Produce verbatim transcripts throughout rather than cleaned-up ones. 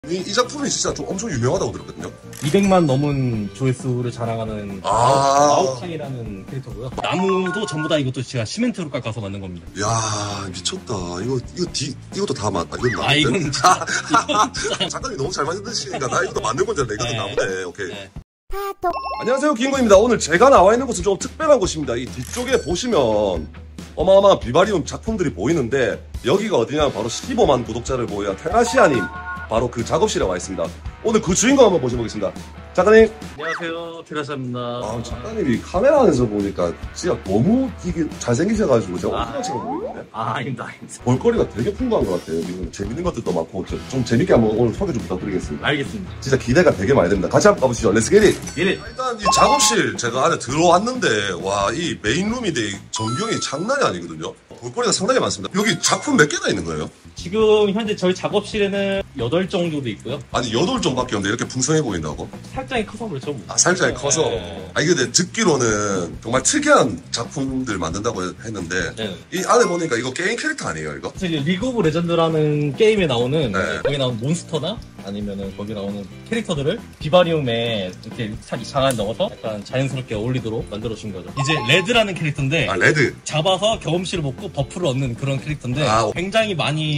이, 이 작품이 진짜 좀 엄청 유명하다고 들었거든요. 이백만 넘은 조회수를 자랑하는 아 마오탕이라는 캐릭터고요. 나무도 전부 다 이것도 제가 시멘트로 깎아서 만든 겁니다. 야 미쳤다. 이거 이거 디, 이것도 다 맞다. 이건 나무. 아 이건 진짜, 이건 진짜. 작가님이 너무 잘 만드시니까 나 이것도 만든 건지 알았네. 이것도 네. 나무네. 오케이. 네. 안녕하세요, 김구입니다. 오늘 제가 나와 있는 곳은 좀 특별한 곳입니다. 이 뒤쪽에 보시면 어마어마한 비바리움 작품들이 보이는데 여기가 어디냐 바로 십오만 구독자를 보유한 테라시아님 바로 그 작업실에 와 있습니다. 오늘 그 주인공 한번 모셔보겠습니다. 작가님. 안녕하세요, 테라시아입니다. 아, 작가님이 카메라 안에서 보니까 진짜 너무 이게 잘생기셔가지고 제가 아. 오픈처럼 보이는데 아, 아닙니다, 아닙니다. 볼거리가 되게 풍부한 것 같아요. 여기는 재밌는 것들도 많고 좀, 좀 재밌게 한번 오늘 소개 좀 부탁드리겠습니다. 알겠습니다. 진짜 기대가 되게 많이 됩니다. 같이 한번 가보시죠. 렛츠 겟잇! 예. 일단 이 작업실 제가 안에 들어왔는데 와, 이 메인룸인데 이 전경이 장난이 아니거든요. 볼거리가 상당히 많습니다. 여기 작품 몇 개나 있는 거예요? 지금 현재 저희 작업실에는 여덟 정도도 있고요. 아니 여덟 종밖에 없는데 이렇게 풍성해 보인다고? 살짝이 커서 그렇죠. 아, 살짝 커서. 네. 아, 이게 근데 듣기로는 정말 특이한 작품들 만든다고 했는데 네. 이 안에 보니까 이거 게임 캐릭터 아니에요, 이거? 이제 리그 오브 레전드라는 게임에 나오는 네. 거기 나오는 몬스터나 아니면은 거기 나오는 캐릭터들을 비바리움에 이렇게 장안 넣어서 약간 자연스럽게 어울리도록 만들어 준 거죠. 이제 레드라는 캐릭터인데 아, 레드. 잡아서 경험치를 먹고 버프를 얻는 그런 캐릭터인데 아, 굉장히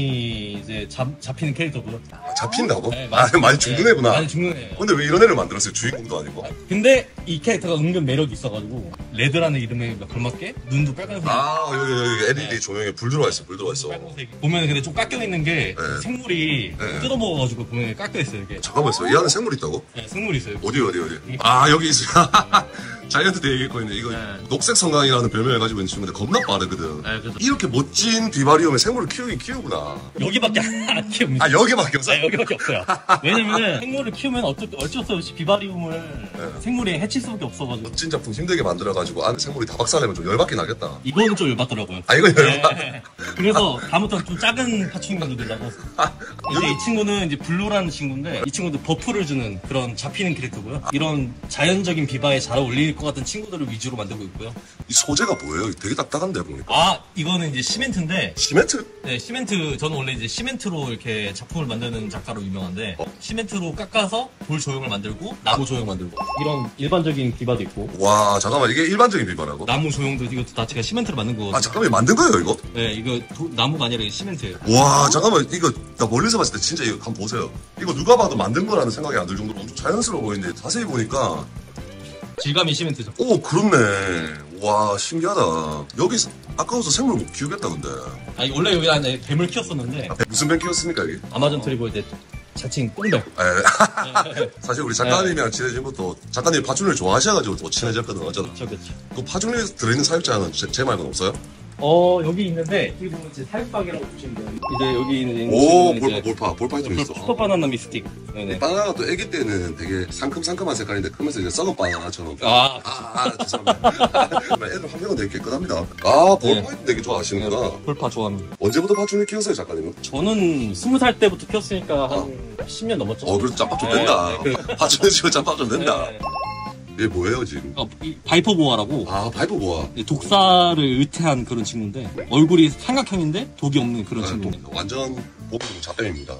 많이 이제 잡, 잡히는 캐릭터고요. 아, 잡힌다고? 네, 아, 많이 네, 죽는 애구나. 많이 죽는 애예요. 근데 왜 이런 애를 만들었어요? 주인공도 아니고. 근데 이 캐릭터가 은근 매력이 있어가지고 레드라는 이름에 걸맞게 눈도 빨간색. 아, 여기, 여기 엘이디 네. 조명에 불 들어와 있어, 불 들어와 있어. 빨간색. 보면 근데 좀 깎여 있는 게 네. 생물이 네. 뜯어먹어가지고 보면 깎여 있어요 이게. 잠깐만 있어. 이 안에 생물 있다고? 네, 생물이 있어요. 어디, 어디, 어디? 아, 여기 있어요. 자이언트 대에 있고 있네. 이거 네. 녹색 성강이라는 별명을 가지고 있는 친구인데 겁나 빠르거든. 네, 그래서 이렇게 멋진 비바리움에 생물을 키우긴 키우구나. 여기밖에 안 키웁니다. 아, 여기밖에 없어? 네, 여기밖에 없어요. 왜냐면은 생물을 키우면 어쩔, 어쩔 수 없이 비바리움을 네. 생물이 해칠 수밖에 없어가지고. 멋진 작품 힘들게 만들어가지고 안에 생물이 다 박살내면 좀 열받긴 하겠다. 이거는 좀 열받더라고요. 아, 이거 열받. 네. 그래서 다음부터는 좀 작은 파충류 만들려고. 이제 이 친구는 이제 블루라는 친구인데 이 친구도 버프를 주는 그런 잡히는 캐릭터고요. 이런 자연적인 비바에 잘 어울릴 것 같은 친구들을 위주로 만들고 있고요. 이 소재가 뭐예요? 되게 딱딱한데 보니까. 아, 이거는 이제 시멘트인데 시멘트? 네, 시멘트, 저는 원래 이제 시멘트로 이렇게 작품을 만드는 작가로 유명한데, 어. 시멘트로 깎아서 돌 조형을 만들고, 나무 조형 만들고, 이런 일반적인 비바도 있고, 와, 잠깐만, 이게 일반적인 비바라고? 나무 조형도 이것도 다 제가 시멘트로 만든 거거든요. 아, 잠깐만, 만든 거예요, 이거? 네, 이거 도- 나무가 아니라 이게 시멘트예요. 와, 잠깐만, 이거, 나 멀리서 봤을 때 진짜 이거 한번 보세요. 이거 누가 봐도 만든 거라는 생각이 안 들 정도로 엄청 자연스러워 보이는데, 자세히 보니까, 질감이 시멘트죠. 오, 그렇네. 와, 신기하다. 여기, 아까워서 생물 못 키우겠다, 근데. 아니, 원래 여기 안에 뱀을 키웠었는데, 아, 무슨 뱀 키웠습니까, 여기? 아마존 트리버 이제 자칭 똥뱀. 에, 사실 우리 작가님이랑 친해진 것도, 작가님이 파충류를 좋아하셔가지고 또 친해졌거든, 어쩌다. 그렇죠, 그렇죠. 그 파충류에 들어있는 사육자는 제, 제 말고는 없어요? 어, 여기 있는데, 여기 보면 이제 사육박이라고 보시면 돼요. 이제 여기 있는 오, 친구는 볼파, 이제 볼파, 볼파이 좀 있어. 슈퍼 바나나 미스틱. 네네. 바나나가 또 애기 때는 되게 상큼상큼한 색깔인데 크면서 이제 썩은 바나나처럼. 아, 아, 아, 죄송합니다. 애들 한 명은 되게 깨끗합니다. 아, 볼파이도 되게 좋아하시는구나. 볼파 좋아합니다. 언제부터 파충류 키웠어요, 작가님은? 저는 스무 살 때부터 키웠으니까 한 십 년 넘었죠. 어, 그래도 짬밥 좀 네, 된다. 네, 파충류 치고 짬밥 좀 된다. 네. 얘 뭐예요, 지금? 어, 이 바이퍼 보아라고 아, 파이브 보아. 독사를 의태한 그런 친구인데 얼굴이 삼각형인데 독이 없는 그런 아, 친구인데. 또 완전 보기 좀 잡뱀입니다.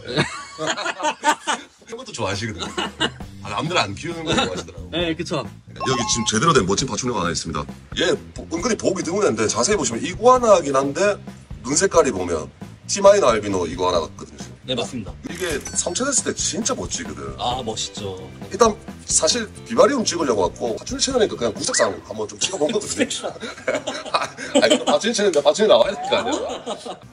그런 것도 좋아하시거든요. 아, 남들 안 키우는 거 좋아하시더라고요. 네, 그쵸. 여기 지금 제대로 된 멋진 파충류가 하나 있습니다. 얘 보- 은근히 보기 드문 애인데 자세히 보시면 이구아나긴 한데 눈 색깔이 보면 티마이너 알비노 이구아나 같거든요. 지금. 네, 맞습니다. 이게 삼천했을 때 진짜 멋지거든. 아, 멋있죠. 일단 사실 비바리움 찍으려고 왔고 파충류 채널이니까 그냥 구색상 한번 좀 찍어본 거거든요. 아니 근데 파충류 채널인데 파충류 나와야 될 거 아니야.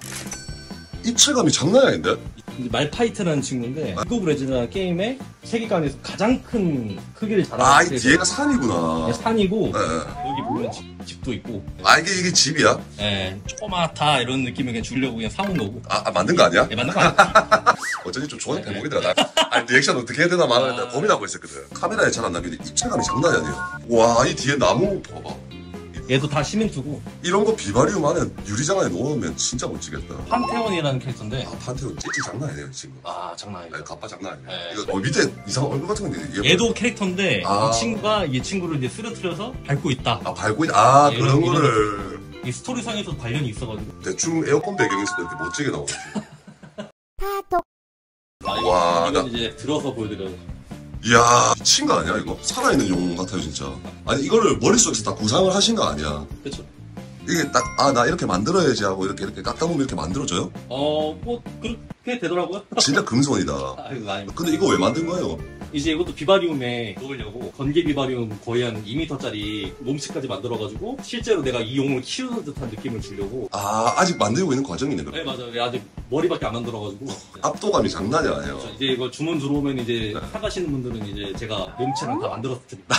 입체감이 장난이 아닌데? 이제 말파이트라는 친구인데 리그 오브 레전드라는 게임의 세계관에서 가장 큰 크기를 자랑하는 아, 이 캐릭터. 뒤에가 산이구나. 네, 산이고 예, 예. 여기 보면 집, 집도 있고 아, 이게, 이게 집이야? 예, 조그맣다 이런 느낌을 그냥 주려고 그냥 사온 거고. 아, 아, 만든 거 아니야? 예, 맞는 거 아니야? 어쩐지 좀 좋아하는 대목이더라. 나, 아니, 리액션 어떻게 해야 되나 말하는데 아. 고민하고 있었거든. 카메라에 잘 안 나오는데 입체감이 장난이 아니에요. 와, 이 뒤에 나무 봐봐. 얘도 다 시멘트고 이런 거 비바리움 안에 유리장 안에 넣으면 진짜 멋지겠다. 판테온이라는 캐릭터인데 아, 판테온 찌찌 장난 아니에요, 친구. 아 장난 아니야. 아니, 가빠 장난 아니에요. 네. 이거 어, 밑에 이상한 얼굴 같은 건데. 얘도 캐릭터인데 아. 이 친구가 이 친구를 이제 쓰러뜨려서 밟고 있다. 아, 밟고 있, 아, 이런- 그런 이런- 거를 이 스토리상에서 관련이 있어가지고 대충 에어컨 배경에서도 이렇게 멋지게 나오고. 아, 와, 이건 나- 이제 들어서 보여드려요. 이야, 미친 거 아니야, 이거? 살아있는 용 같아요, 진짜. 아니, 이거를 머릿속에서 다 구상을 하신 거 아니야? 그렇죠. 이게 딱, 아, 나 이렇게 만들어야지 하고, 이렇게, 이렇게 깎다 보면 이렇게 만들어져요? 어, 뭐 그렇게 되더라고요. 진짜 금손이다. 아이고, 아니. 근데 이거 왜 만든 거예요? 이제 이것도 비바리움에 넣으려고 건기 비바리움 거의 한 이 미터짜리 몸치까지 만들어가지고 실제로 내가 이 용을 키우는 듯한 느낌을 주려고. 아, 아직 만들고 있는 과정이네, 그럼. 네, 맞아요. 아직 머리밖에 안 만들어가지고. 압도감이 장난이 아니에요. 그렇죠. 이제 이거 주문 들어오면 이제 사가시는 분들은 이제 제가 몸체랑 다 만들어서 드립니다.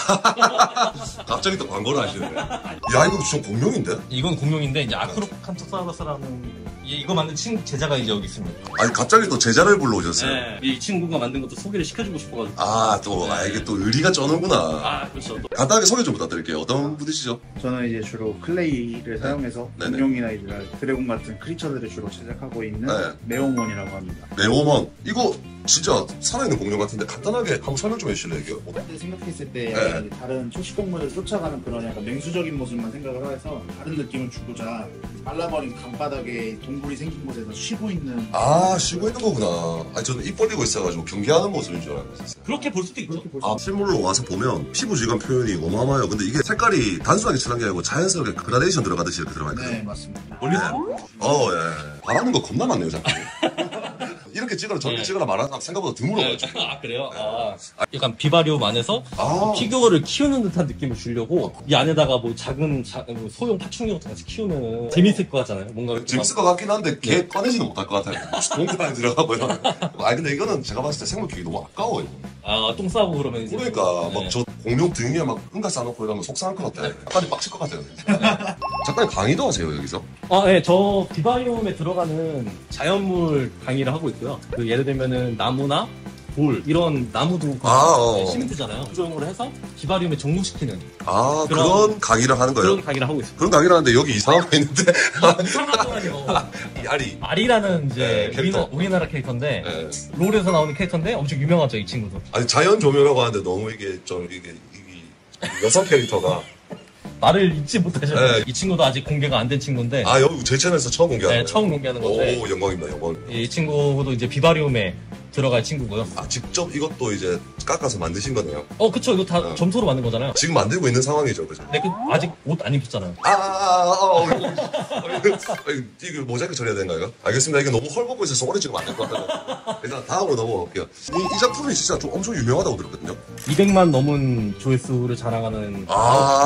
갑자기 또 광고를 하시네. 야, 이거 진짜 공룡인데? 이건 공룡인데 이제 아크로칸토사우루스라는 이거 만든 친구 제자가 이제 여기 있습니다. 아니, 갑자기 또 제자를 불러오셨어요. 네. 이 친구가 만든 것도 소개를 시켜주고 싶어가지고. 아, 또, 아, 이게 또 의리가 쩌는구나. 아, 그렇죠. 또. 간단하게 소개 좀 부탁드릴게요. 어떤 분이시죠? 저는 이제 주로 클레이를 사용해서 네네. 공룡이나 이제 드래곤 같은 크리처들을 주로 제작하고 있는 네. 메오몬이라고 합니다. 네오먼. 이거 진짜 살아있는 공룡 같은데 간단하게 한번 설명 좀 해주실래요, 이거? 그때 생각했을 때 네. 약간 이제 다른 초식 동물을 쫓아가는 그런 약간 맹수적인 모습만 생각을 해서 다른 느낌을 주고자 말라버린 강바닥에 동굴이 생긴 곳에서 쉬고 있는 아, 쉬고 있는 거구나. 아니, 저는 입 벌리고 있어가지고 경계하는 모습인 줄 알고 있었어요. 그렇게 볼 수도 있죠. 그렇게 볼 수 아, 실물로 와서 보면 피부 질감 표현이 어마어마해요. 근데 이게 색깔이 단순하게 칠한 게 아니고 자연스럽게 그라데이션 들어가듯이 이렇게 들어가 있거든요. 네, 맞습니다. 멀리서? 어, 예. 바라는 거 겁나 많네요, 자꾸. 이렇게 찍어라, 저렇게 네. 찍어라 말하는 사람 생각보다 드물어가지고. 아, 그래요? 아. 약간 비바리움 안에서 아. 피규어를 키우는 듯한 느낌을 주려고 이 안에다가 뭐 작은 자- 뭐 소형 파충류 같은 거 같이 키우면 재밌을 것 같잖아요. 뭔가 재밌을 것 같긴 한데 걔 꺼내지는 못할 것 같아요. 동굴 안에 들어가고 이러면. 아니 근데 이거는 제가 봤을 때 생물 키우기 너무 아까워요. 아, 똥 싸고 그러면 이제 그러니까 네. 막 저 공룡 등에 막 응가 싸놓고 이러면 속상할 것 같아. 약간 빡칠 것 같아요. 잠깐 강의도 하세요 여기서? 아, 네, 저 비바리움에 들어가는 자연물 강의를 하고 있고요. 그 예를 들면은 나무나 돌 이런 나무도 아, 어. 네, 시멘트잖아요. 조형으로 해서 비바리움에 정복시키는 아 그런- 그런 강의를 하는 거예요? 그런 강의를 하고 있습니다. 그런 강의를 하는데 여기 이상한 거 있는데 이상하더라고요. 이 알이. 아리라는 이제 네, 캐릭터. 우리나라, 우리나라 캐릭터인데 예. 롤에서 나오는 캐릭터인데 엄청 유명하죠 이 친구도. 아니 자연 조명이라고 하는데 너무 이게 좀 이게, 이게 여성 캐릭터가 말을 잊지 못하셨어요. 네. 이 친구도 아직 공개가 안 된 친구인데 아 여기 제 채널에서 처음 공개하는 네, 거예요? 처음 공개하는 건데 오 영광입니다 영광. 이 친구도 이제 비바리움에 들어갈 친구고요. 아 직접 이것도 이제 깎아서 만드신 거네요. 어, 그쵸. 이거 다 어. 점토로 만든 거잖아요. 지금 만들고 있는 상황이죠, 그죠? 근데 그 아직 옷 안 입혔잖아요. 아, 아, 아, 아, 어, 이거, 이거, 이거 모자이크 처리해야 되나요? 이거? 알겠습니다. 이게 너무 헐벗고 있어서 오래 찍으면 안 될 것 같아요. 일단 다음으로 넘어갈게요. 이, 이 작품이 진짜 좀 엄청 유명하다고 들었거든요. 이백만 넘은 조회수를 자랑하는 아.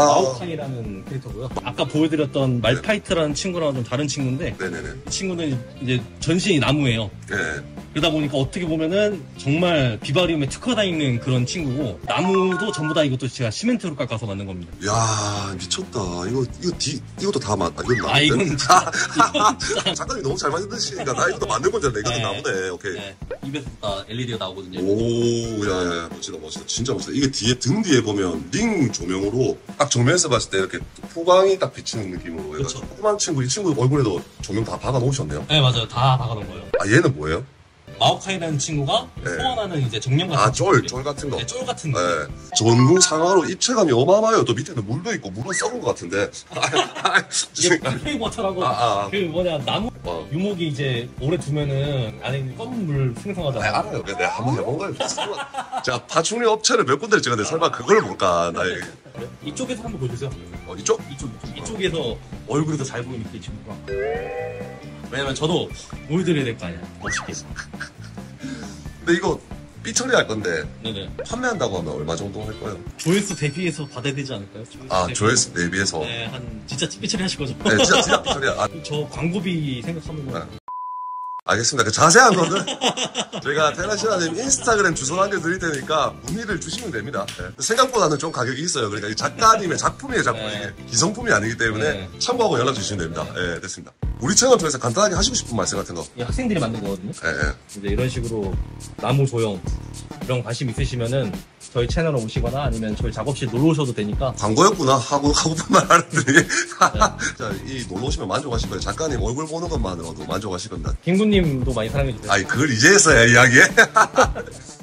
마오카이라는 캐릭터고요. 아까 보여드렸던 말파이트라는 친구랑 좀 다른 친구인데 네네네. 이 친구는 이제 전신이 나무예요. 네. 그러다 보니까 어떻게 보면은 정말 비바리움에 특화다 있는 그런 친구고 나무도 전부 다 이것도 제가 시멘트로 깎아서 만든 겁니다. 야 미쳤다. 이거, 이거 디, 이것도 다 맞, 아, 이건 나무. 아, 이건 진짜, 이건 진짜. 작가님이 너무 잘 만드시니까 나 이것도 만든 건줄 알았네. 이것도 네. 나무네. 오케이. 네, 입에서 다 엘이디가 나오거든요. 오, 야, 야, 야, 멋지다, 멋지다. 진짜 멋지다. 이게 뒤에, 등 뒤에 보면 링 조명으로 딱 정면에서 봤을 때 이렇게 후광이 딱 비치는 느낌으로 해가지고. 그쵸. 조그만 친구, 이 친구 얼굴에도 조명 다 박아 놓으셨네요. 네, 맞아요. 다 박아놓은 거예요. 아, 얘는 뭐예요? 마오카이라는 친구가 네. 소환하는 이제 정령 같은 아, 쫄, 친구들이에요. 쫄 같은 거. 네, 쫄 같은 거. 네. 전구 상하로 입체감이 어마어마해요. 또 밑에는 물도 있고, 물은 썩은 것 같은데. 이게 플레이 워터라고 아, 아. 그 뭐냐 나무 어. 유목이 이제 오래 두면은 안에 있는 검은 물 아, 생성하잖아요. 알아요. 내가 한번 해본 거예요. 제가 파충류 업체를 몇 군데를 찍었는데 설마 그걸 볼까? 나 이게. 이쪽에서 한번 보여주세요. 어, 이쪽? 이쪽 이쪽 이쪽에서 얼굴이 더 잘 보이니까 이 친구가. 왜냐면 저도 보여드려야 될 거 아니야. 멋있게. 근데 이거 삐처리 할 건데 네네. 판매한다고 하면 얼마 정도 할 거예요? 조회수 대비해서 받아야 되지 않을까요? 아, 대비. 조회수 대비해서. 네, 한 진짜 삐처리 하실 거죠? 네, 진짜, 진짜 삐처리야. 아, 저 광고비 생각하면 네. 알겠습니다. 그 자세한 거는 저희가 테라시아님 인스타그램 주소 남겨드릴 테니까 문의를 주시면 됩니다. 네. 생각보다는 좀 가격이 있어요. 그러니까 이 작가님의 작품이에요, 작품. 네. 이게 기성품이 아니기 때문에 네. 참고하고 연락 주시면 됩니다. 네, 됐습니다. 우리 채널 통해서 간단하게 하시고 싶은 말씀 같은 거. 이 학생들이 만든 거거든요. 네, 네. 이제 이런 식으로 나무 조형 이런 관심 있으시면은 저희 채널에 오시거나 아니면 저희 작업실 놀러 오셔도 되니까. 광고였구나 하고 하고픈 말 하는데 자, 이 놀러 오시면 만족하실 거예요. 작가님 얼굴 보는 것만으로도 만족하실 겁니다. 김구님도 많이 사랑해 주세요. 아니 그걸 이제 했어야 이야기해.